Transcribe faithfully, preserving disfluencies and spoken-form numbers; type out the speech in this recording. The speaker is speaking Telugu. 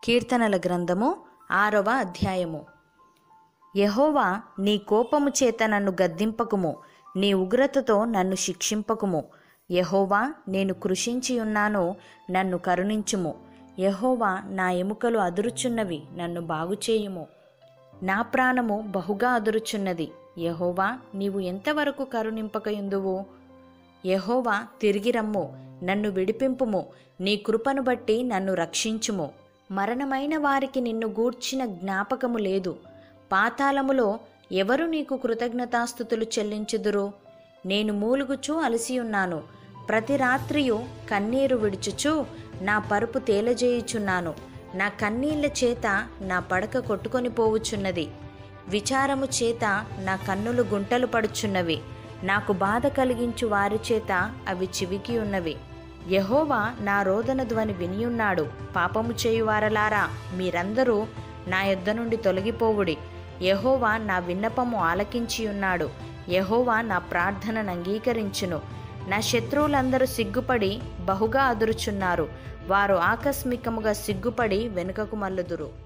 కీర్తనల గ్రంథము ఆరవ అధ్యాయము. యెహోవా, నీ కోపము చేత నన్ను గద్దింపకుము, నీ ఉగ్రతతో నన్ను శిక్షింపకుము. యెహోవా, నేను కృషించి ఉన్నాను, నన్ను కరుణించుము. యెహోవా, నా ఎముకలు అదురుచున్నవి, నన్ను బాగుచేయుము. నా ప్రాణము బహుగా అదురుచున్నది. యెహోవా, నీవు ఎంతవరకు కరుణింపకయుందువు? యెహోవా, తిరిగి రమ్ము, నన్ను విడిపింపుము. నీ కృపను బట్టి నన్ను రక్షించుము. మరణమైన వారికి నిన్ను గూర్చిన జ్ఞాపకము లేదు. పాతాళములో ఎవరు నీకు కృతజ్ఞతాస్తుతులు చెల్లించుదురు? నేను మూలుగుచూ అలసియున్నాను. ప్రతి రాత్రియు కన్నీరు విడుచుచు నా పరుపు తేలజేయుచున్నాను. నా కన్నీళ్ల చేత నా పడక కొట్టుకొని పోవుచున్నది. విచారము చేత నా కన్నులు గుంటలు పడుచున్నవి. నాకు బాధ కలిగించు వారి చేత అవి చివికి ఉన్నవి. యెహోవా నా రోదన ధ్వని వినియున్నాడు. పాపము చేయువారలారా, మీరందరూ నా యొద్ద నుండి తొలగిపోవుడి. యెహోవా నా విన్నపము ఆలకించియున్నాడు. యెహోవా నా ప్రార్థనను అంగీకరించును. నా శత్రువులందరూ సిగ్గుపడి బహుగా అదురుచున్నారు. వారు ఆకస్మికముగా సిగ్గుపడి వెనుకకు మల్లుదురు.